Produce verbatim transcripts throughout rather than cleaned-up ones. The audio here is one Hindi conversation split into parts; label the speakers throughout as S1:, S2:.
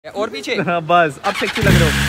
S1: और पीछे
S2: बस अब सेक्सी लग रहे हो।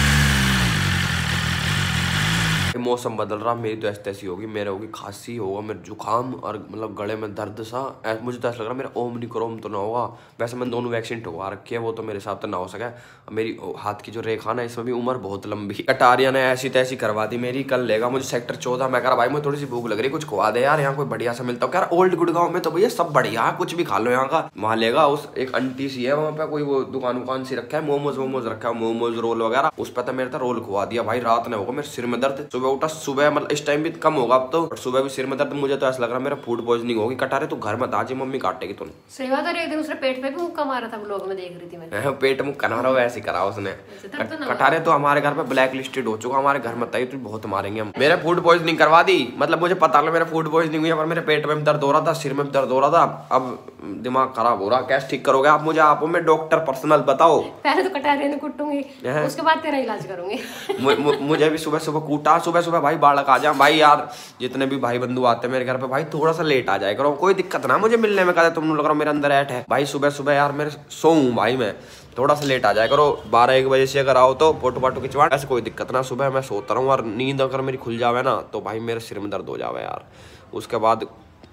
S1: मौसम बदल रहा, मेरी तो ऐसी तैसी होगी, मेरे होगी खांसी, होगा मेरे जुकाम और मतलब गले में दर्द सा। मुझे तो ऐसा लग रहा मेरा ओमनिक्रोम तो ना होगा। वैसे मैंने दोनों वैक्सीन ठगवा रखी है, वो तो मेरे हिसाब से ना हो सके। मेरी हाथ की जो रेखा ना, इसमें भी उम्र बहुत लंबी। कटारिया ने ऐसी तैसी करवा दी मेरी। कल लेगा मुझे सेक्टर चौदह। मैं कह रहा भाई मुझे थोड़ी सी भूख लग रही है, कुछ खुआ दे यार, यहाँ कोई बढ़िया सा मिलता हो। यार ओल्ड गुड़गांव में तो भैया सब बढ़िया है, कुछ भी खा लो यहाँ का। वहाँ लेगा उस एक आंटी सी है वहाँ पे, कोई वो दुकान उकान सी रखा है, मोमोज वोमोज रखा है, मोमोज रोल वगैरह। उस पर तो मेरे तो रोल खुआ दिया भाई। रात ने होगा मेरे सिर में दर्द, सुबह उठा, सुबह इस टाइम भी कम होगा अब तो, सुबह भी सिर में दर्द। मुझे तो ऐसा लग रहा है मेरा फूड पॉइजनिंग होगी। कटारे तो घर मत आजी, मम्मी काटेगी तुम।
S3: सेवा तो एक दिन उसने पेट पे भी मुक्का मारा था, व्लॉग में देख रही थी मैं।
S1: पेट मुक्का ना रहा, वैसे करा उसने। कटारे तो हमारे घर पे ब्लैक लिस्टेड हो चुका, हमारे घर मत आई तो बहुत मारेंगे हम। मेरे फूड पॉइजनिंग करवा दी, मतलब मुझे पता लगा मेरा फूड पॉइजनिंग हुई है, पर मेरे पेट में दर्द हो रहा था, सिर में दर्द हो रहा था। अब दिमाग खराब हो रहा, कैसे ठीक करोगे आप मुझे? आप मैं डॉक्टर पर्सनल बताओ।
S3: पहले तो कटारे ने कुटूंगी, उसके बाद तेरा इलाज करूंगी।
S1: मुझे भी सुबह सुबह कूटा, सुबह सुबह भाई बालक आ जा भाई। यार जितने भी भाई बंधु आते हैं मेरे घर पे, भाई थोड़ा सा लेट आ जाए करो, कोई दिक्कत ना मुझे मिलने में। कहते तुम लग रहा मेरे अंदर ऐट है भाई। सुबह सुबह यार मेरे सोऊं भाई, मैं थोड़ा सा लेट आ जाए करो। बारह एक बजे से अगर आओ तो फोटो फाटो खिंचवा, ऐसे कोई दिक्कत ना। सुबह मैं सोता रहूँ और नींद अगर मेरी खुल जावे ना तो भाई मेरे सिर में दर्द हो जावे यार। उसके बाद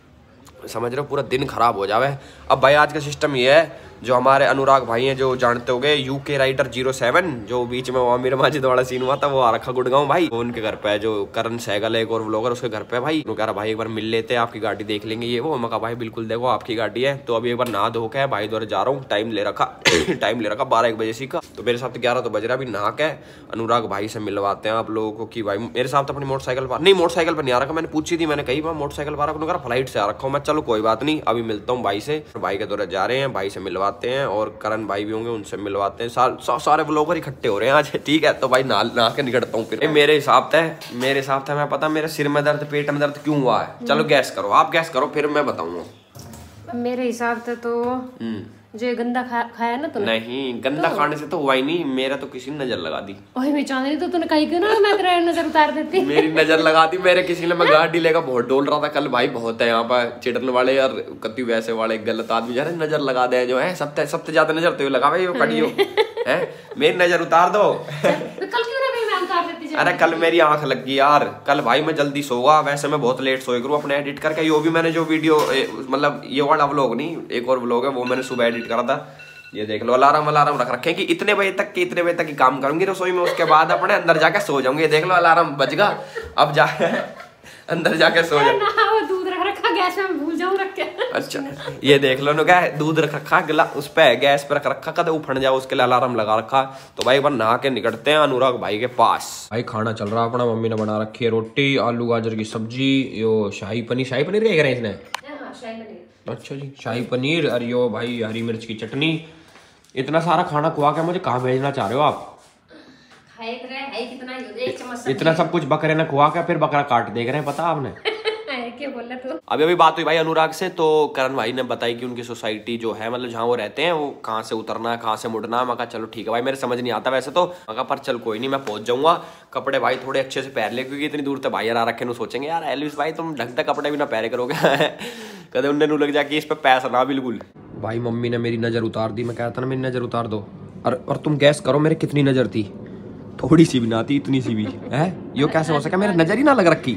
S1: समझ रहे हो पूरा दिन खराब हो जावे। अब भाई आज का सिस्टम ये है, जो हमारे अनुराग भाई हैं जो जानते होगे, यूके राइडर जीरो सेवन, जो बीच में वो आमिर माजिद वाला सीन हुआ था, वो आ रखा गुड़गांव भाई। वो उनके घर पे है, जो करण सहगल है एक और व्लॉगर, उसके घर पे भाई। कह रहा भाई एक बार मिल लेते हैं, आपकी गाड़ी देख लेंगे ये वो। मैं कहा भाई बिल्कुल देखो आपकी गाड़ी है। तो अभी एक बार नहा धो के भाई द्वारा जा रहा हूँ, टाइम ले रखा टाइम ले रखा बारह एक बजे सी का। तो मेरे साथ तो ग्यारह तो बज रहा। अभी नहा के अनुराग भाई से मिलवाते हैं आप लोगों को कि भाई मेरे साथ अपनी मोटरसाइकिल पर नहीं, मोटरसाइकिल पर नहीं आ रखा। मैंने पूछी थी, मैंने कही मोटरसाइकिल पर आ रखा, फ्लाइट से आ रखा हूँ मैं। चलो कोई बात नहीं, अभी मिलता हूँ भाई से। भाई के दौरे जा रहे हैं, भाई से मिलवाते हैं और करण भाई भी होंगे, उनसे मिलवाते हैं। सा, सा, सारे ब्लॉगर इकट्ठे हो रहे हैं आज, ठीक है। तो भाई नहा नहा के निकलता हूँ फिर। मेरे हिसाब से मेरे हिसाब से मैं पता मेरे सिर में दर्द, पेट में दर्द क्यों हुआ है। चलो गैस करो, आप गैस करो फिर मैं बताऊंगा।
S3: मेरे हिसाब से तो जो गंदा खा, खाया ना तूने।
S1: नहीं गंदा तो? खाने से तो हुआ ही नहीं, मेरा तो किसी ने नजर लगा दी।
S3: ओए मैं चाहती तो तूने कही क्यों ना मैं तेरा नजर उतार देती।
S1: मेरी नजर लगा दी मेरे किसी ने। मैं गाड़ी लेकर बहुत डोल रहा था कल भाई। बहुत है यहाँ पर चिड़न वाले यार, कति वैसे वाले गलत आदमी जा रहे नजर लगा दे जो है। सबसे सबसे ज्यादा नजर तो लगा भाई कड़ी हो है, मेरी नजर उतार दो।
S3: कल क्यों ना मैं उतार देती।
S1: अरे कल मेरी आंख लग गई यार, कल भाई मैं जल्दी सोगा। वैसे मैं बहुत लेट सोए करूँ अपने एडिट करके। यो भी मैंने जो वीडियो मतलब ये वाला व्लॉग नहीं, एक और व्लॉग है, वो मैंने सुबह एडिट करा था। ये देख लो अलार्म अलार्म रख रखे कि इतने बजे तक के इतने बजे तक ही काम करूंगी रसोई में, उसके बाद अपने अंदर जाके सो जाऊंगी। देख लो अलार्म बजगा, अब जा अंदर जाके सो जाऊंगी।
S3: दूध रख रखा गैस में, भूल जाऊं रख के।
S1: अच्छा ये देख लो ना, क्या दूध रख रखा गिला उस पे गैस पे रख रखा, कदे उफड़ जाओ उसके लिए अलार्म लगा रखा। तो भाई एक बार नहा के निकलते हैं अनुराग भाई के पास। भाई खाना चल रहा अपना, मम्मी ने बना रखी है रोटी, आलू गाजर की सब्जी, यो शाही पनीर। शाही पनीर देख रहे हैं इसने। अच्छा जी शाही पनीर, और यो भाई हरी मिर्च की चटनी। इतना सारा खाना खुआ के मुझे कहाँ भेजना चाह रहे हो आप?
S3: खाए है, है कितना एक चम्मच
S1: इतना सब कुछ बकरे ने खुआ के फिर बकरा काट देख रहे हैं, पता आपने?
S3: क्या बोल रहा तू?
S1: अभी अभी बात हुई भाई अनुराग से, तो करण भाई ने बताई कि उनकी सोसाइटी जो है मतलब जहाँ वो रहते हैं, वो कहाँ से उतरना है, कहाँ से मुड़ना है। मैं कहा चलो ठीक है भाई, मेरे समझ नहीं आता वैसे तो। मैं कहा पर चल कोई नहीं, मैं पहुंच जाऊंगा। कपड़े भाई थोड़े अच्छे से पहन ले, क्योंकि इतनी दूर तक भाई यार आ रखे न सोचेंगे यार एलविस भाई तुम ढंग तक कपड़े भी ना पहने करोगे कदे उन्हें लग जाके इस पे पैसा ना बिल्कुल। भाई मम्मी ने मेरी नजर उतार दी, मैं कहता ना मेरी नजर उतार दो। और और तुम गैस करो मेरे कितनी नजर थी? थोड़ी सी भी ना थी, इतनी सी भी है। यो कैसे हो सका, मेरे नजर ही ना लग रखी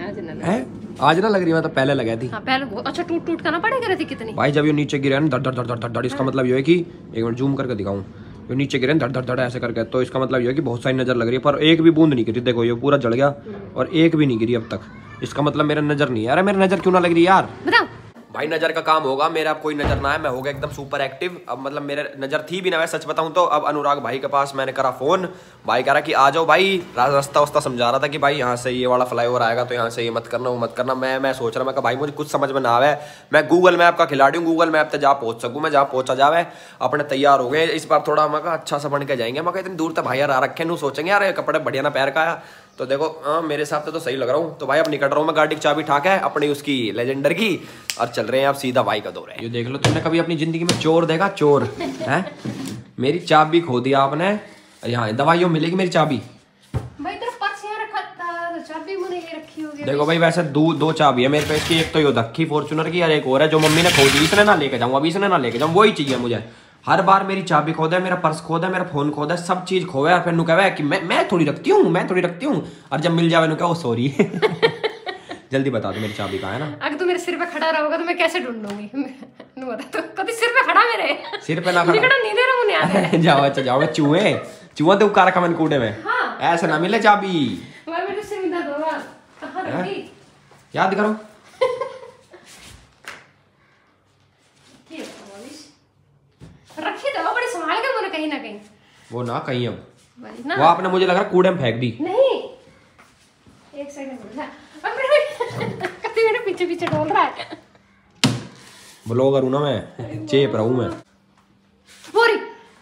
S1: है। आज ना लग रही, मैं तो पहले लगा थी।
S3: हाँ, पहले अच्छा टूट टूट कर ना पड़ेगा थी कितनी।
S1: भाई जब ये नीचे गिरे ना धड़ धड़ धड़ धड़ धड़, इसका मतलब ये है कि एक मिनट जूम करके दिखाऊं, ये नीचे गिरे धड़ धड़ धड़ ऐसे करके, तो इसका मतलब ये है कि बहुत सारी नजर लग रही है, पर एक भी बूंद नहीं गिरी। देखो ये पूरा जल गया और एक भी नहीं गिरी अब तक। इसका मतलब मेरा नजर नहीं है। अरे मेरी नजर क्यों ना लग रही यार?
S3: बताओ
S1: भाई नजर का काम होगा, मेरा कोई नजर ना है, मैं हो गया एकदम सुपर एक्टिव। अब मतलब मेरे नजर थी भी ना, मैं सच बताऊं तो। अब अनुराग भाई के पास मैंने करा फोन, भाई कह रहा कि आ जाओ भाई। रास्ता वास्ता समझा रहा था कि भाई यहाँ से ये वाला फ्लाईओवर आएगा तो यहाँ से ये मत करना वो मत करना। मैं मैं सोच रहा मैं भाई मुझे कुछ समझ में ना आवे, मैं गूगल मैप का खिलाड़ी हूँ, गूगल मैप तक जहाँ पहुंच सकूँ मैं, जहाँ पहुंचा जावे। अपने तैयार हो गए इस बार, थोड़ा मैं अच्छा सा बन के जाएंगे। मैं इतनी दूर तक भाई यार आ रखे नू सोचेंगे यार कपड़े बढ़िया ना पैर का आया। तो देखो हाँ मेरे हिसाब से तो सही लग रहा हूँ। तो भाई अब निकल रहा हूँ मैं, गाड़ी की चाबी ठाक है अपनी उसकी लेजेंडर की, और चल रहे हैं अब सीधा भाई का दौर है। ये देख लो, तुमने कभी अपनी जिंदगी में चोर देखा? चोर है। मेरी चाबी खो दिया आपने। यहाँ दवाइयों मिलेगी मेरी चाबी।
S3: भाई तेरा पर्स यहाँ रखा था, तो चाबी मैंने ये रखी होगी।
S1: देखो भाई वैसे दो दो चाबी है मेरे पास की, एक तो ये रखी फॉर्च्यूनर की और एक और है जो मम्मी ने खो दी। इसने ना लेके जाऊँ, अभी इसने ना लेके जाऊँ, वही चाहिए मुझे। हर बार मेरी चाबी खो दे, मेरा पर्स खो दे, मेरा फोन खो दे, सब चीज खोवे और फिर नु कहवे कि मैं मैं थोड़ी रखती हूँ, मैं थोड़ी रखती हूँ, और जब मिल जावे नु कहो सॉरी। जल्दी बता दो मेरी चाबी कहाँ है ना।
S3: अगर तू मेरे सिर पे खड़ा रहोगा तो मैं कैसे ढूंढूंगी? नु बता तो कभी सिर पे खड़ा मेरे
S1: सिर पे ना खड़ा
S3: निकड़ा नींदे रहो मुने आने
S1: जाओ अच्छा जाओ चूहे चूहा तो उकार का मन कूड़े में
S3: हाँ
S1: ऐसे ना मिले चाबी।
S3: मैं मेरे सिर में दर्द होगा कहाँ रखी?
S1: याद करो
S3: ठीक है मनीष रखी तो बड़ी संभाल के मुझे कहीं ना कहीं
S1: वो ना कहीं अब
S3: बड़ी ना
S1: वो आपने मुझे लग रहा कूड़े में फेंक दी।
S3: नहीं एक सेकंड रुक जा अब मेरे कभी मेरे पीछे पीछे डोल रहा है।
S1: ब्लॉगर हूं ना मैं चेप रहूं मैं।
S3: बोरी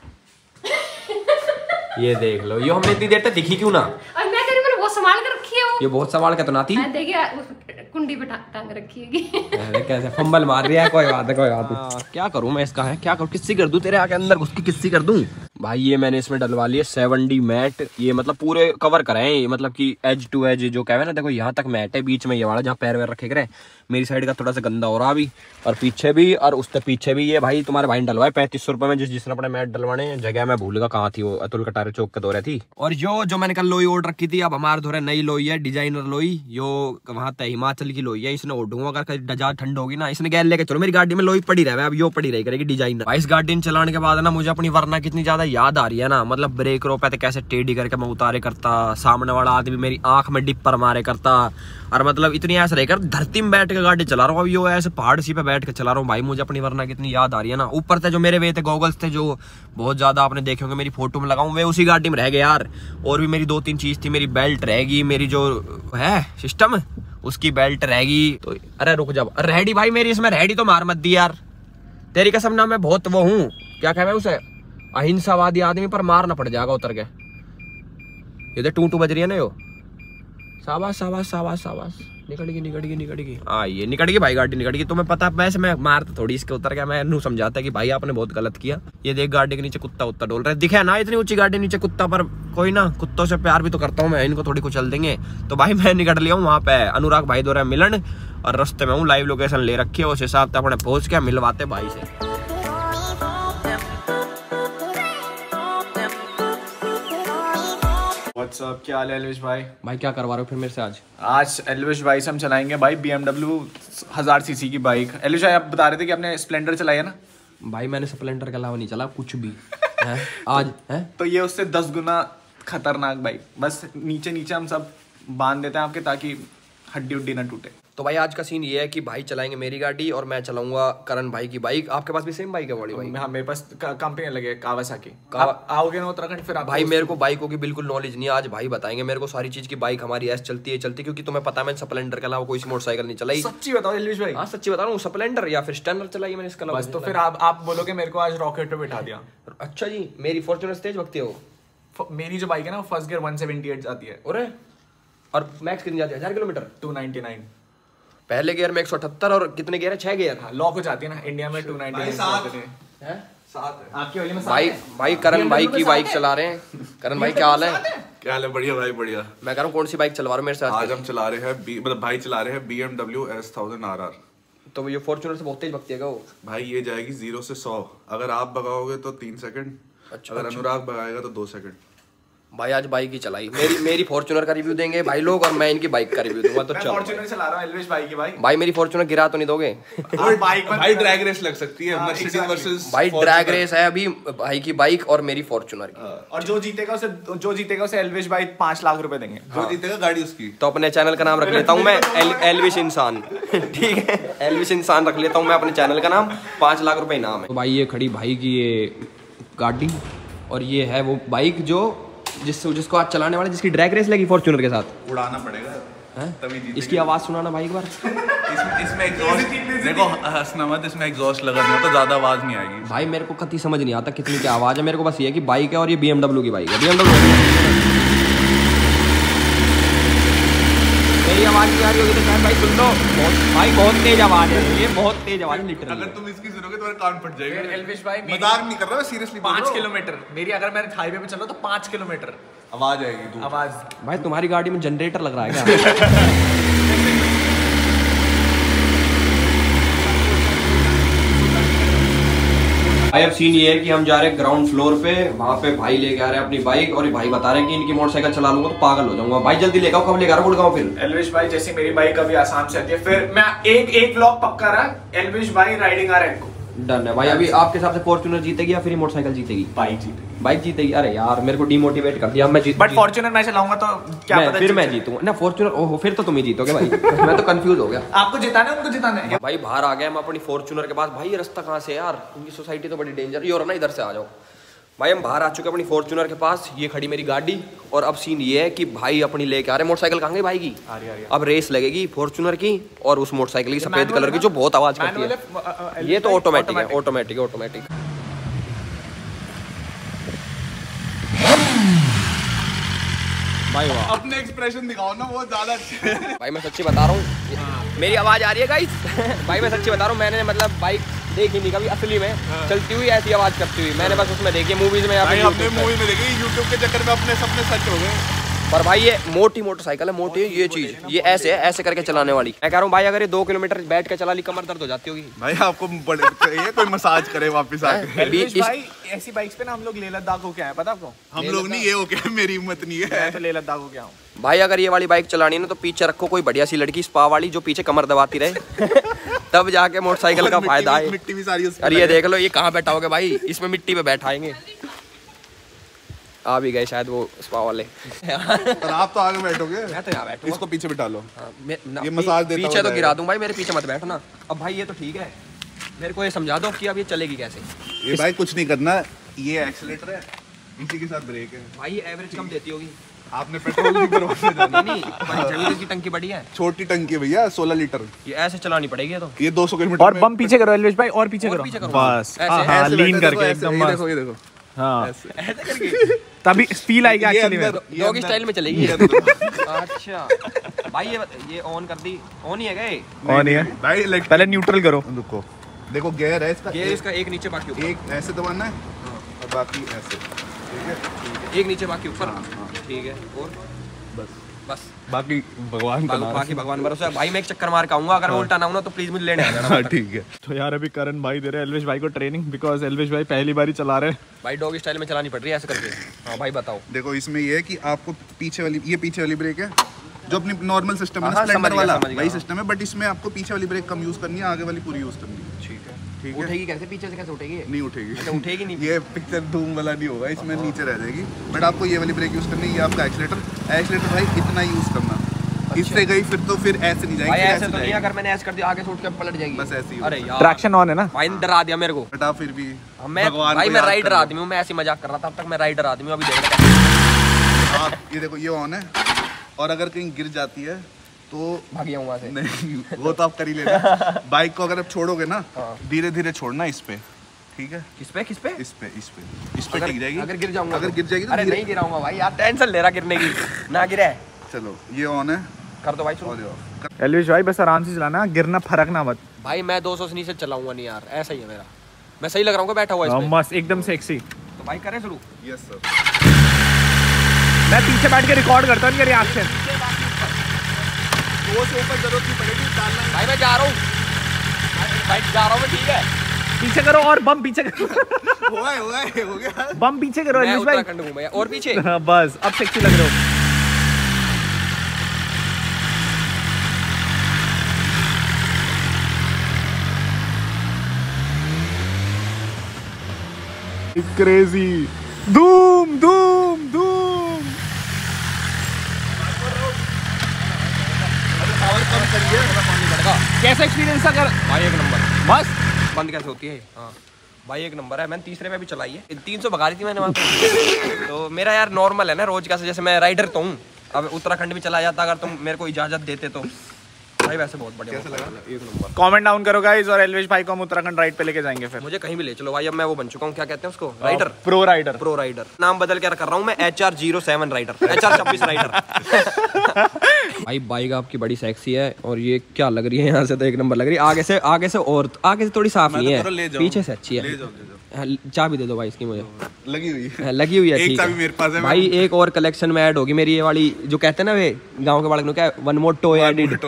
S1: ये देख लो यो हमने इतनी देर तक दिखी क्यों ना।
S3: और मैं तेरी मैंने बहुत संभाल के रखी है वो।
S1: ये बहुत सवाल का तो नाती
S3: मैं देखिए कुंडी पे टांग रखी है।
S1: अरे कैसे फंबल मार रही है। कोई बात है कोई बात नहीं। क्या करूं मैं इसका है क्या करूं किस्सी कर दूं तेरे आके अंदर घुस की किस्सी कर दूं। भाई ये मैंने इसमें डलवा लिया सेवन डी मैट। ये मतलब पूरे कवर करे हैं ये मतलब कि एज टू एज जो कहवे ना देखो यहाँ तक मैट है बीच में ये वाला जहाँ पैर वैर रखे करे। मेरी साइड का थोड़ा सा गंदा हो रहा अभी और पीछे भी और उसके पीछे भी। ये भाई तुम्हारे भाई ने डलवाए पैंतीस सौ रुपए में जिस जिसने अपने मैट डलवाने जगह मैं भूल गया कहाँ थी वो अतुल कटारे चौक के दौरे थी। और यो जो मैंने कल लोई ऑर्डर की थी अब हमारे दौरे नई लोई है डिजाइनर लोई यो वहाँ तक हिमाचल की लोई है। इसने ओढ़ूंगा अगर कहीं डजा ठंड होगी ना इसने गैल लेके चलो मेरी गाड़ी में लोई पड़ी रहे अब यो पड़ी रही करेगी डिजाइनर। भाई इस गाड़ी चलाने के बाद ना मुझे अपनी वरना कितनी ज्यादा याद आ रही है ना मतलब ब्रेक रोपे थे कैसे टेढ़ी करके मैं उतारे करता सामने वाला आदमी मेरी आंख में डिपर मारे करता और मतलब इतनी ऐसे रहकर धरती में बैठ के गाड़ी चला रहा हूँ अब यो ऐसे पहाड़ सी पे बैठ के चला रहा हूँ। भाई मुझे अपनी वरना कितनी याद आ रही है ना। ऊपर से जो मेरे वे थे गॉगल्स थे जो बहुत ज्यादा आपने देखे होंगे मेरी फोटो में लगाऊं वे उसी गाड़ी में रह गए यार। और भी मेरी दो तीन चीज थी मेरी बेल्ट रहेगी मेरी जो है सिस्टम उसकी बेल्ट रहेगी। तो अरे रुक जा रेडी भाई मेरी इसमें रेडी तो मार मत दी यार तेरी कसम ना मैं बहुत वो हूँ क्या कहवे उसे अहिंसावादी आदमी पर मार ना पड़ जाएगा उतर के। ये तो टू टू बज रही है ना यो शाबाश शाबाश शाबाश शाबाश निकट गई निकट गई निकट गई हाँ ये निकट गई भाई गाड़ी निकट गई। तुम्हें पता वैसे मैं मारता थोड़ी इसके उतर गया मैं नू समझाता कि भाई आपने बहुत गलत किया। ये देख गाड़ी के नीचे कुत्ता उत्ता डोल रहा है दिखे ना इतनी ऊंची गाड़ी नीचे कुत्ता पर कोई ना कुत्तों से प्यार भी तो करता हूँ मैं इनको थोड़ी कुचल देंगे। तो भाई मैं निकट लिया हूँ वहाँ पे अनुराग भाई दो रहा मिलन और रास्ते में हूँ लाइव लोकेशन ले रखी है उस हिसाब से अपने पहुंच के मिलवाते भाई से।
S4: व्हाट्सअप क्या हाल है एलविश भाई?
S1: भाई क्या करवा रहे हो फिर मेरे से आज?
S4: आज एलविश भाई से हम चलाएंगे भाई बी एम डब्ल्यू हजार सीसी की बाइक। एलविश भाई आप बता रहे थे कि आपने स्प्लेंडर चलाई है ना?
S1: भाई मैंने स्प्लेंडर के अलावा नहीं चला कुछ भी है आज है।
S4: तो ये उससे दस गुना खतरनाक बाइक बस नीचे नीचे हम सब बांध देते हैं आपके ताकि हड्डी उड्डी ना टूटे।
S1: तो भाई आज का सीन ये है कि भाई चलाएंगे मेरी गाड़ी और मैं चलाऊंगा करण भाई की बाइक। आपके पास भी सेम बाइक है बड़ी भाई?
S4: हाँ मेरे पास कंपनी लगे कावासाकी।
S1: कावा...
S4: आप आओगे ना उत्तराखंड फिर आप
S1: भाई मेरे को बाइकों की बिल्कुल नॉलेज नहीं है आज भाई बताएंगे मेरे को सारी चीज की। बाइक हमारी ऐसे चलती है चलती क्योंकि तुम्हें पता है मैंने स्प्लेंडर के अलावा कोई सी मोटरसाइकिल नहीं चलाई।
S4: सच्ची बताओ एलविश भाई?
S1: हाँ सच्ची बता रहा हूँ स्प्लेंडर या फिर स्टैंडर्ड चलाई मैंने इसके अलावा।
S4: बस तो फिर आप आप बोलोगे मेरे को आज रॉकेट पे बिठा दिया।
S1: अच्छा जी मेरी फॉर्च्यूनर तेज वक्त है वो
S4: मेरी जो बाइक है ना वो first gear one seventy eight आती है।
S1: और और मैक्स कितनी जाती है? हजार किलोमीटर
S4: टू नाइनटी नाइन
S1: पहले गियर में एक सौ अठहत्तर और कितने गियर है? छह गियर।
S4: हाँ, लॉक हो जाती है ना इंडिया में टू नाइनटी नाइन
S1: है
S4: सात है आपकी वाली में
S1: भाई भाई करण भाई की बाइक चला रहे हैं। करण भाई क्या हाल है?
S5: क्या हाल है? बढ़िया भाई बढ़िया।
S1: मैं कह रहा हूँ कौन सी बाइक चलवा रहा हूँ मेरे साथ?
S5: आज हम चला रहे हैं मतलब भाई चला रहे हैं B M W S thousand R R.
S1: तो ये फॉर्च्यूनर से बहुत तेज भगती है वो
S5: भाई ये जाएगी जीरो से सौ अगर आप भगाओगे तो तीन सेकंड।
S1: अच्छा,
S5: अगर
S1: अच्छा।
S5: अनुराग भगाएगा तो दो सेकंड।
S1: भाई आज बाइक ही चलाई मेरी मेरी फॉर्च्यूनर का रिव्यू देंगे भाई लोग और मैं इनकी बाइक का रिव्यू दूंगा। तो चलो
S4: फॉर्च्यूनर चला रहा हूं एलविश भाई की बाइक।
S1: भाई मेरी फॉर्च्यूनर गिरा तो नहीं दोगे?
S4: बाइक
S5: भाई ड्रैग रेस लग सकती है मर्सिडीज वर्सेस
S1: भाई ड्रैग रेस है अभी भाई की बाइक और मेरी फॉर्च्यूनर की।
S4: और जो जीतेगा उसे जो जीतेगा उसे एलविश भाई पांच लाख रुपए देंगे।
S5: जो जीतेगा गाड़ी उसकी।
S1: तो अपने चैनल का नाम रख लेता हूँ मैं एल, एलविश इंसान ठीक है एलविश इंसान रख लेता हूँ मैं अपने चैनल का नाम। पांच लाख रुपए इनाम है। तो भाई ये खड़ी भाई की ये गाड़ी और ये है वो बाइक जो जिस जिसको आज चलाने वाले जिसकी ड्रैग रेस लगी फॉर्च्यूनर के साथ।
S5: उड़ाना पड़ेगा तभी जीतेगा।
S1: इसकी आवाज सुनाना भाई एक बार।
S5: इसमें इसमें एग्जॉस्ट देखो हंसना मत इसमें एग्जॉस्ट लगा नहीं तो ज्यादा आवाज नहीं आएगी।
S1: भाई मेरे को कति समझ नहीं आता कितनी क्या आवाज है। मेरे को बस ये है कि बाइक है और ये बीएमडब्ल्यू की बाइक है। बीएमडब्ल्यू मेरी आवाज नहीं आ रही होगी तो शायद भाई सुन लो बहुत भाई बहुत तेज आवाज है ये बहुत तेज आवाज है लिटरली।
S5: अगर तुम इसकी सुनोगे तो कान फट जाएगा।
S4: एलविश भाई
S5: मजाक नहीं कर रहा मैं सीरियसली
S4: पांच किलोमीटर मेरी अगर मैं हाईवे पे चला तो पांच किलोमीटर
S5: आवाज आएगी।
S4: आवाज
S1: भाई तुम्हारी गाड़ी में जनरेटर लग रहा है क्या? भाई अब सीन ये है कि हम जा रहे हैं ग्राउंड फ्लोर पे, वहाँ पे भाई लेके आ रहे हैं अपनी बाइक, और ये भाई बता रहे हैं कि इनकी मोटरसाइकिल चला लूंगा तो पागल हो जाऊंगा। भाई जल्दी लेकर आओ, कब लेकर आओ गुड़गांव? फिर
S4: एल्विश भाई जैसे मेरी बाइक अभी आसाम से आती है, फिर मैं एक एक व्लॉग पक्का रहा एल्विश भाई राइडिंग आ रहा है।
S1: डन है भाई। अभी आपके हिसाब से फॉर्च्यूनर जीतेगी या फिर मोटरसाइकिल जीतेगी?
S4: बाइक जीतेगी।
S1: बाइक जीतेगी? अरे यार मेरे को डिमोटिवेट कर दिया। मैं जीत
S4: बट फॉर्च्यूनर मैं चलाऊंगा तो क्या
S1: मैं,
S4: पता
S1: फिर मैं जीतूंगा ना फॉर्च्यूनर। ओहो फिर तो तुम ही जीतोगे भाई। मैं तो कंफ्यूज हो गया।
S4: आपको जिताना है उनको जिताना है।
S1: भाई बाहर आ गए हम अपनी फॉर्च्यूनर के पास। भाई ये रास्ता कहाँ से है यार? उनकी सोसाइटी तो बड़ी डेंजर। ये और ना इधर से आ जाओ भाई। हम बाहर आ चुके हैं अपनी फॉर्च्यूनर के पास। ये खड़ी मेरी गाड़ी, और अब सीन ये है कि भाई अपनी लेके आ रहे मोटरसाइकिल। कहाँ गई भाई की? अब रेस लगेगी फॉर्च्यूनर की और उस मोटरसाइकिल की सफेद कलर की जो बहुत आवाज करती है। ये तो ऑटोमेटिक है, ऑटोमेटिक ऑटोमेटिक।
S5: भाई वाह, अपने एक्सप्रेशन दिखाओ ना, वो ज्यादा अच्छे हैं।
S1: भाई मैं सच्ची बता रहा हूँ, मेरी आवाज आ रही है गाइस। भाई मैं सच्ची बता रहा हूँ, मैंने मतलब बाइक देखी नहीं कभी असली में चलती हुई ऐसी आवाज करती हुई। मैंने बस उसमें देखी, मूवीज में।
S5: भाई अपने मूवी में देखी, यूट्यूब के चक्कर में अपने सपने सच हो गए।
S1: पर भाई ये मोटी मोटरसाइकिल है, मोटी ये चीज, ये ऐसे है, ऐसे करके चलाने वाली। मैं कह रहा हूँ भाई अगर ये दो किलोमीटर बैठ के चला ली कमर दर्द हो जाती होगी।
S5: भाई आपको ये कोई मसाज करे वापस आके।
S4: एल्विश भाई ऐसी बाइक्स पे ना हम लोग लेह लद्दाख हो के आए, पता आपको?
S5: हम लोग नहीं, ये हो गया, मेरी हिम्मत नहीं है।
S4: मैं तो लेह लद्दाख हो के आऊँ
S1: भाई। अगर ये वाली बाइक चलानी है ना तो पीछे रखो कोई बढ़िया सी लड़की स्पा वाली जो पीछे कमर दबाती रहे। तब जाके मोटरसाइकिल का फायदा है।
S5: मिट्टी भी सारी।
S1: अरे ये देख लो, ये कहाँ बैठा होगा भाई? इसमें मिट्टी पे बैठाएंगे। आ भी गए शायद वो स्पा वाले।
S5: पर आप तो आगे बैठोगे।
S1: मैं तो यहाँ बैठूंगा।
S5: इसको पीछे बिठा लो।
S1: हाँ, मैं, ना,
S5: ये मसाज देता
S1: पीछे तो गिरा दूं भाई, मेरे पीछे मत बैठना। अब भाई ये तो ठीक है, मेरे को ये समझा दो कि अब ये चलेगी कैसे।
S5: ये भाई कुछ नहीं करना, ये एक्सीलेटर है, इसी के साथ ब्रेक है।
S1: भाई ये एवरेज कम देती होगी।
S5: आपने पेट्रोल भी करवाने जाना।
S1: नहीं नहीं, की टंकी बड़ी है,
S5: छोटी टंकी भैया, सोलह लीटर।
S1: ये ऐसे चलानी पड़ेगी तो।
S5: ये दो सौ किलोमीटर।
S4: और बम पीछे करो एल्विश भाई, और पीछे
S1: और
S4: करो
S1: पीछे करो।
S4: बस।
S1: ऐसे,
S4: हाँ,
S5: ऐसे
S4: लीन
S5: बैठो,
S4: करके
S5: ऐसे,
S4: एकदम
S5: ये
S4: मस्त।
S5: देखो, ये देखो।
S4: हाँ
S1: ऐसे करके
S4: तभी फील आएगा
S5: ये
S4: एक्चुअली में।
S5: अंदर- ये
S1: डॉगी
S5: अंदर-
S1: स्टाइल में चलेगी।
S5: ये अंदर।
S1: अच्छा भाई ये ये ऑन कर दी, ऑन ही है गए।
S4: और नहीं है
S5: भाई इलेक्ट्रिक।
S4: पहले न्यूट्रल करो।
S5: रुको, देखो गियर है इसका।
S1: गियर इसका एक नीचे बाकी ऊपर।
S5: एक ऐसे दबाना है और बाकी ऐसे। ठीक है,
S1: ठीक है, एक नीचे बाकी ऊपर। ठीक है, और
S5: बस
S1: बस
S5: बाकी भगवान का नाम।
S1: बाकी भगवान भरोसा। भाई मैं एक चक्कर मार के आऊंगा, अगर मैं उल्टा ना हूं ना तो प्लीज मुझे लेने आ जाना।
S5: हाँ ठीक है।
S4: तो यार अभी करण भाई दे रहे हैं एल्विश भाई को ट्रेनिंग, बिकॉज एल्विश भाई पहली बार ही चला रहे हैं।
S1: भाई डॉगी स्टाइल में चलानी पड़ रही है ऐसे करके। हाँ भाई बताओ।
S5: देखो इसमें ये है कि आपको पीछे वाली, ये पीछे वाली ब्रेक है जो अपनी नॉर्मल सिस्टम है ना,
S1: हाँ, समझ
S5: स्प्लेंडर
S1: गया,
S5: वाला
S1: समझ गया,
S5: वही
S1: हाँ।
S5: सिस्टम है, बट इसमें आपको पीछे वाली ब्रेक कम यूज करनी है, आगे वाली पूरी यूज करनी है।
S1: ठीक है,
S5: ठीक है,
S1: उठेगी कैसे? पीछे से कैसे उठेगी?
S5: नहीं उठेगी।
S1: अच्छा उठेगी नहीं।
S5: ये पिक्चर धूम वाला नहीं होगा, इसमें नीचे रह जाएगी, बट आपको ये वाली ब्रेक यूज करनी है। ये आपका एक्सीलेटर एक्सीलेटर भाई इतना यूज करना। इससे गई फिर तो फिर ऐसे नहीं
S1: भाई
S5: जाएगी,
S1: ऐसे तो नहीं, अगर मैंने ऐसे कर दिया आगे से उठ के पलट जाएगी।
S5: बस ऐसे ही
S1: अरे यार
S4: ट्रैक्शन ऑन है ना।
S1: भाई ने डरा दिया मेरे को।
S5: बट आप फिर भी
S1: अब मैं
S5: भगवान
S1: भाई
S5: को
S1: मैं
S5: याद
S1: राइडर
S5: करो।
S1: आदमी हूँ, मैं ऐसे मजाक कर रहा था। अब तक मैं राइडर आदमी हूँ, अभी देख रहा
S5: आप ये देखो, ये ऑन है, और अगर कहीं गिर जाती है तो
S1: भाग गया हूँ वहाँ से।
S5: नहीं, वो तो आप कर ही लेना। बाइक को अगर आप छोड़ोगे ना, धीरे धीरे छोड़ना इस पे, ठीक है?
S1: किस पे किस पे?
S5: इस पे इस पे इस पे
S1: अगर-
S5: टिक जाएगी।
S1: अगर गिर जाऊंगा
S5: अगर
S1: तो?
S5: गिर जाएगी तो
S1: अरे
S5: धीरे-
S1: नहीं गिराऊंगा भाई, यार टेंशन ले रहा गिरने की। ना गिरे।
S5: चलो ये ऑन है,
S1: कर दो भाई
S5: और
S1: शुरू।
S5: ये off।
S4: एल्विश भाई बस आराम से चलाना, गिरना फरकना मत।
S1: भाई मैं दो सौ से नीचे चलाऊंगा नहीं यार, ऐसा ही है मेरा। मैं सही लग रहा हूँ बैठा हुआ इसमें?
S4: मस्त एकदम सेक्सी।
S1: तो भाई करें शुरू।
S5: Yes sir.
S4: मैं पीछे बैठ के रिकॉर्ड करता हूँ रिएक्शन।
S5: वो से ऊपर जरूरत नहीं पड़ेगी, डालना।
S1: भाई मैं जा रहा हूँ, भाई जा रहा हूँ मैं, ठीक है?
S4: पीछे करो और बम पीछे करो।
S5: हुआ है, हुआ है, हो गया।
S4: बम पीछे करो
S1: मैं
S4: एल्विश भाई।
S1: उत्तराखंड घूमा यार, और पीछे।
S4: हाँ, बस अब सेक्सी लग रहे हो। क्रेजी धूम धूम धूम। कैसा एक्सपीरियंस अगर
S1: भाई एक नंबर।
S4: मस्त।
S1: बंद कैसे होती है? हाँ भाई एक नंबर है। मैंने तीसरे पे भी चलाई है, तीन सौ भगा रही थी मैंने वहाँ पे। तो मेरा यार नॉर्मल है ना रोज का, जैसे मैं राइडर तो हूँ। अब उत्तराखंड भी चला जाता अगर तुम मेरे को इजाजत देते तो। भाई वैसे बहुत बढ़िया
S5: कैसा लगा?
S1: एक नंबर।
S4: कमेंट डाउन करो गाइस, और एल्विश भाई को हम उत्तराखंड राइड पे लेके जाएंगे फिर।
S1: मुझे कहीं भी ले चलो भाई, अब मैं वो बन चुका हूँ, क्या कहते हैं उसको, rider.
S4: Pro rider.
S1: Pro rider नाम बदल के कर रहा हूँ मैं, H R zero seven rider, H R छब्बीस राइडर। भाई बाइक आपकी बड़ी सेक्सी है, और ये क्या लग रही है यहाँ से तो एक नंबर लग रही है। आगे से आगे से और आगे से थोड़ी साफ नहीं है, पीछे से अच्छी है।
S5: ले जाओ ले जाओ।
S1: चाबी दे दो भाई इसकी मुझे।
S5: लगी हुई है,
S1: लगी हुई है,
S5: एक
S1: ठीक
S5: चाबी
S1: है
S5: मेरे पास है
S1: भाई। एक और कलेक्शन में ऐड होगी मेरी ये वाली, जो कहते हैं ना वे गांव के बालक में क्या, one more toy added,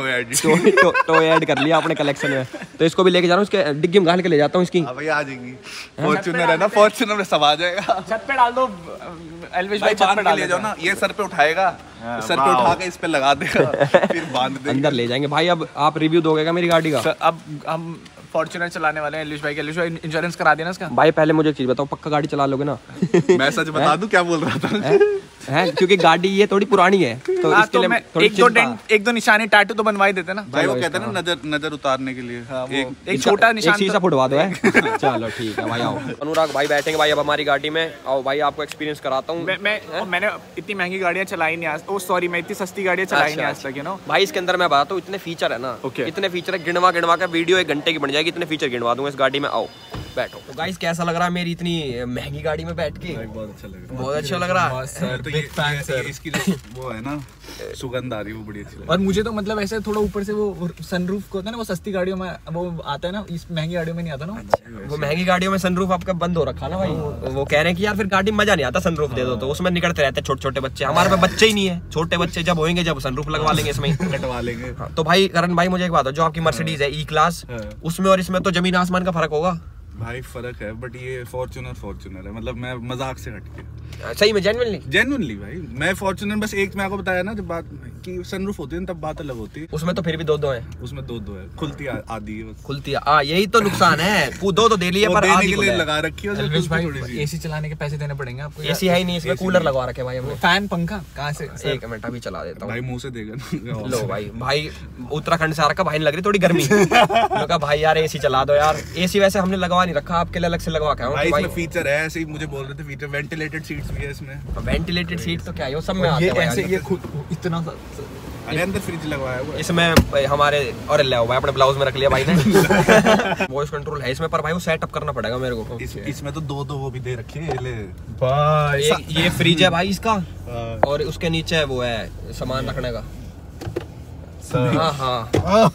S1: toy add कर लिया अपने कलेक्शन में। तो इसको भी लेके जा रहा हूँ, इसके डिग्गी में घाल के ले जाता हूँ इसकी।
S5: हाँ भाई आ जाएगी, फॉर्च्यूनर है ना, फॉर्च्यूनर में सब आ जाएगा।
S4: छत पे डाल दो एल्विश भाई, छत पे डाल
S5: ले जाओ ना, ये सर पे उठाएगा, सर पे उठा के इस पे लगा देगा, फिर बांध देगा,
S1: अंदर ले जाएंगे भाई। अब आप रिव्यू दोगे क्या मेरी गाड़ी का?
S4: अब हम फॉर्च्यूनर चलाने वाले हैं एल्विश भाई के। एल्विश भाई इंश्योरेंस करा देना इसका।
S1: भाई पहले मुझे एक चीज बताओ, पक्का गाड़ी चला लोगे ना?
S5: मैं सच बता दूं क्या बोल रहा था
S1: है, क्योंकि गाड़ी ये थोड़ी पुरानी है तो
S4: हाँ,
S1: इसके
S4: तो
S1: लिए
S4: मैं
S1: थोड़ी
S4: एक दो
S1: चिंता।
S4: डेंट, एक दो निशानी टैटू तो बनवा ही देते ना
S5: भाई। वो कहते हैं ना नजर नजर उतारने के लिए एक
S4: एक छोटा
S1: एक
S4: निशान
S1: शीशा फुटवा दो है। चलो ठीक है भाई, आओ अनुराग भाई बैठेंगे भाई अब हमारी गाड़ी में। आओ भाई आपको एक्सपीरियंस कराता हूँ।
S4: मैं मैं मैंने इतनी महंगी गाड़ियाँ चलाई नहीं आज, ओ सॉरी मैं इतनी सस्ती गाड़ियाँ चलाई नहीं आज तक, यू नो
S1: भाई इसके अंदर मैं बताता हूँ, इतने फीचर है ना,
S4: Okay.
S1: इतने फीचर है, गिनवा गिनवा का वीडियो एक घंटे की बन जाएगी, इतने फीचर गिनवा दूंगा इस गाड़ी में। आओ बैठो। तो गाइस कैसा लग रहा है मेरी इतनी महंगी गाड़ी में बैठ के?
S5: बहुत अच्छा लग रहा
S1: बहुत अच्छा लग रहा है।
S5: है। तो ये, ये, ये इसकी जो वो है ना सुगंध आ रही है वो बड़ी अच्छी लग रही
S4: और मुझे तो मतलब ऐसे थोड़ा ऊपर से वो सनरूफ को होता है ना, वो सस्ती गाड़ियों में वो आता है ना, इस महंगी गाड़ियों में नहीं आता ना।
S1: वो महंगी गाड़ियों में सनरूफ आपका बंद हो रखा ना भाई, वो कह रहे हैं कि यार फिर गाड़ी में मजा नहीं आता, सनरूफ दे दो, तो उसमें निकलते रहते हैं छोटे छोटे बच्चे। हमारे पे बच्चे ही नहीं है, छोटे बच्चे जब होंगे जब सनरूफ लगवा लेंगे इसमें।
S5: है, कटवा लेंगे।
S1: हाँ, तो भाई करण भाई मुझे एक बात हो, जो आपकी मर्सिडीज है ई क्लास, उसमें और इसमें तो जमीन आसमान का फर्क होगा
S5: भाई फर्क है, बट ये फॉर्च्यूनर फॉर्च्यूनर है, मतलब मैं मजाक से हटके
S1: सही में जेन्युइनली।
S5: जेन्युइनली भाई मैं फॉर्च्यूनर बस एक मैं आपको बताया ना, जब बात की सनरूफ होती है तब बात अलग होती है,
S1: उसमें तो फिर भी दो दो है,
S5: उसमें दो दो है, खुलती आ- आधी है बस।
S1: खुलती है। हाँ यही तो नुकसान है, कु- दो तो दे लिए
S5: वो
S1: पर
S5: देने
S1: आधी
S5: के लिए
S1: खुला है।
S5: लगा रखी है उसमें
S4: एल्विश
S5: खुलती
S4: भाई
S5: थोड़ी सी।
S4: एसी चलाने के पैसे देने पड़ेंगे आपको।
S1: एसी है ही नहीं इसमें, कूलर लगवा रखे भाई हमने।
S4: फैन पंखा कहाँ से?
S1: एक मिनट अभी चला देता हूँ।
S5: भाई मुंह से देगा ना।
S1: लो भाई, भाई उत्तराखंड से आ रखा, भाई लग रही थोड़ी गर्मी। मैंने कहा भाई यार एसी चला दो यार। एसी वैसे हमने लगवा नहीं रखा, आपके लिए अलग से लगवा के आया हूं।
S5: भाई
S1: भाई
S5: इसमें फीचर है, ऐसे ही मुझे बोल रहे थे फीचर, वेंटिलेटेड सीट्स भी है इसमें।
S1: वेंटिलेटेड सीट तो क्या है, वो सब में आते
S4: ये
S1: हैं भाई
S4: ऐसे
S1: अंदर।
S4: ये खुद इतना सा
S5: अरे अंदर फ्रिज लगवाया हुआ है।
S1: इसमें भाई हमारे और ले आओ भाई, अपने ब्लाउज में रख लिया भाई ने। वॉइस कंट्रोल है इसमें, पर भाई वो सेटअप करना पड़ेगा मेरे को।
S5: इस, इसमें तो दो दो वो भी दे रखे हैं, ले
S4: भाई
S1: ये, ये फ्रिज है भाई इसका,
S5: हाँ।
S1: और उसके नीचे वो है सामान रखने का। हाँ हाँ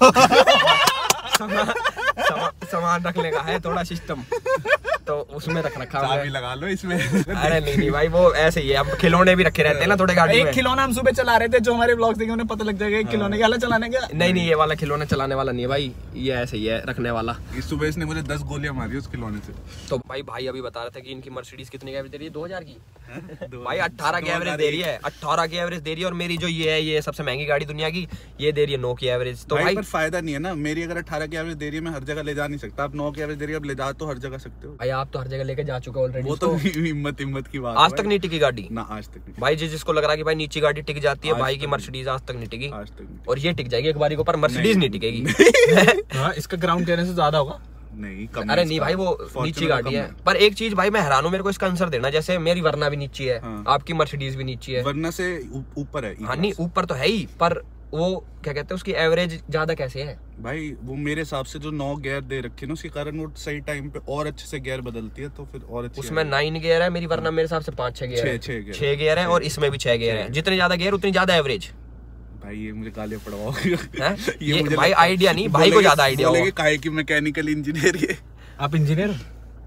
S1: सामान सामान- सामान रखने का है थोड़ा सिस्टम, तो उसमें रख रखा हुआ
S5: चाबी
S1: है।
S5: लगा लो इसमें।
S1: अरे नहीं नहीं भाई, वो ऐसे ही है, अब खिलौने भी रखे रहते हैं ना थोड़े गाड़ी
S4: एक
S1: में।
S4: खिलौना हम सुबह चला रहे थे, जो हमारे ब्लॉग्स देखे उन्हें पता लग जाएगा एक खिलौने का चलाने का।
S1: नहीं नहीं, ये वाला खिलौना चलाने वाला नहीं है भाई, ये ऐसे ही है रखने वाला।
S5: इस सुबह इसने मुझे दस गोलियां मारी उस खिलौने से।
S1: तो भाई भाई अभी बता रहे थे कि इनकी मर्सिडीज कितने की एवरेज दे रही है? दो हज़ार की
S5: दो
S1: भाई, अट्ठारह की एवरेज दे रही है, अट्ठारह की एवरेज दे रही है। और मेरी जो ये है, ये सबसे महंगी गाड़ी दुनिया की, ये दे रही है नौ की एवरेज। तो
S5: भाई,
S1: भाई
S5: पर फायदा नहीं है ना, मेरी अगर अठारह की एवरेज दे रही है, मैं हर जगह ले जा नहीं सकता। आप नौ की एवरेज दे रही है, अब ले जा तो हर जगह सकते हो।
S1: भाई आप तो हर जगह लेके जा चुके हो ऑलरेडी।
S5: वो तो हिम्मत हिम्मत की बात
S1: आज
S5: है
S1: तक
S5: भाई।
S1: नहीं टिकी गाड़ी
S5: ना आज तक नहीं,
S1: भाई। जिस जिसको लग रहा है कि भाई नीची गाड़ी टिक जाती है,
S5: आज
S1: भाई
S5: तक
S1: की
S5: नहीं।
S1: मर्सिडीज आज तक नहीं टिकी,
S5: आज तक नहीं।
S1: और ये टिक जाएगी एक बारी को, पर मर्सिडीज नहीं टिकेगी।
S4: हाँ, इसका ग्राउंड क्लियरेंस से ज्यादा होगा।
S5: नहीं कम
S1: अरे
S5: है
S1: नहीं
S5: इसका।
S1: भाई, वो
S5: Fortuner
S1: नीची गाड़ी
S5: कम
S1: है। पर एक चीज भाई मैं हैरान हूँ, मेरे को इसका आंसर देना। जैसे मेरी वरना भी नीची है,
S5: हाँ।
S1: आपकी मर्सिडीज भी नीची है,
S5: वरना से ऊ- ऊपर है।
S1: हाँ नहीं ऊपर तो है ही, पर वो क्या कहते हैं उसकी एवरेज ज्यादा कैसे है?
S5: भाई वो मेरे हिसाब से जो नौ गियर दे रखे ना, उसके कारण वो सही टाइम पे और अच्छे से गियर बदलती है, तो फिर और अच्छी
S1: उसमें नाइन गियर है, मेरी वरना मेरे हिसाब से पाँच छह गियर है।
S5: छह- छह गियर।
S1: छह गियर है, और इसमें भी छह गियर है। जितने ज्यादा गियर उतनी ज्यादा एवरेज
S5: भाई ये मुझे गालियां पड़वाओगे।
S1: है। ये
S5: मुझे
S1: भाई
S5: लगता है-
S1: आइडिया नहीं, भाई को
S5: बोलेगे-
S1: ज्यादा आइडिया
S5: बोलेगे
S1: होगा।
S5: काहे की मैकेनिकल इंजीनियर ये
S4: आप इंजीनियर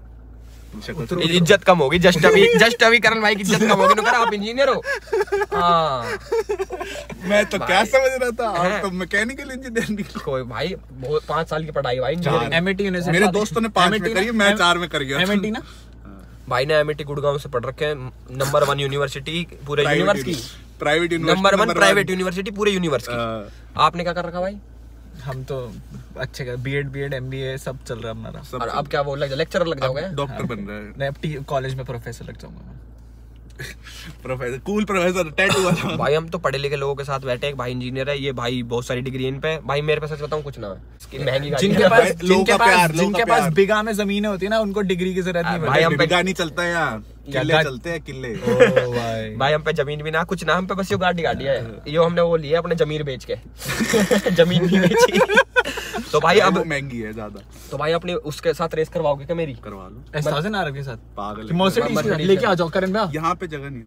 S5: शक्ल
S1: इ- इज्जत कम होगी जस्ट अभी, जस्ट अभी करण भाई की इज्जत कम होगी। नुकरा आप इंजीनियर हो? हाँ
S5: मैं तो क्या समझ रहा था,
S1: हैं?
S5: आप तो मैकेनिकल इंजीनियर निकलो।
S1: कोई भाई, बहुत पाँच साल की पढ़ाई भाई इंजीनियरिंग।
S4: MIT university.
S5: मेरे दोस्तों ने पांच में करी है, मैं चार में कर गया।
S4: एमआईटी ना
S1: भाई ने एमआईटी गुड़गांव से पढ़ रखे हैं, नंबर वन यूनिवर्सिटी पूरे यूनिवर्स की,
S5: private
S1: number one private university पूरे यूनिवर्स की।
S5: हाँ।
S1: आपने क्या कर रखा भाई?
S4: हम तो अच्छे का बीएड बीएड एमबीए सब चल रहा है हमारा।
S5: सब
S1: और अब क्या वो लग लेक्चरर लग जाओगे?
S5: डॉक्टर बन रहा है,
S4: मैं अब कॉलेज में प्रोफेसर लग जाऊंगा मैं।
S5: प्रोफेसर, कूल प्रोफेसर, टैटू वाला।
S1: भाई हम तो पढ़े लिखे लोगों के साथ बैठे, एक भाई इंजीनियर है, ये भाई बहुत सारी डिग्री इन पे। भाई मेरे पे सच बताऊं कुछ ना है, इसकी महंगी गाड़ी
S4: जिनके
S1: है।
S4: पास
S5: लोगों
S4: जिनके
S5: का
S4: पास
S5: प्यार, लोगों
S4: जिनके
S5: का
S4: पास
S5: प्यार।
S4: बिगा में जमीनें होती है ना, उनको डिग्री की जरूरत नहीं
S1: भाई
S4: पड़ती।
S1: हम पे-
S5: बिगा नहीं चलता है यहाँ,
S4: क्या
S5: किले
S4: गा-
S5: चलते हैं किले।
S4: ओ भाई
S1: भाई हम पे जमीन भी ना कुछ ना, हम पे बस यो गाड़ी गाड़ी है, यो हमने वो लिया अपने जमीन बेच के। जमीन भी बेची। तो भाई अब
S5: वो महंगी है ज्यादा।
S1: तो भाई अपनी उसके साथ रेस करवाओगे क्या मेरी?
S5: करवा लो,
S4: एस थाउजेंड आर के साथ
S5: पागल
S4: मर्सिडीज
S1: Mercedes
S4: लेके आ जाओ करण भैया।
S5: यहाँ पे जगह नहीं।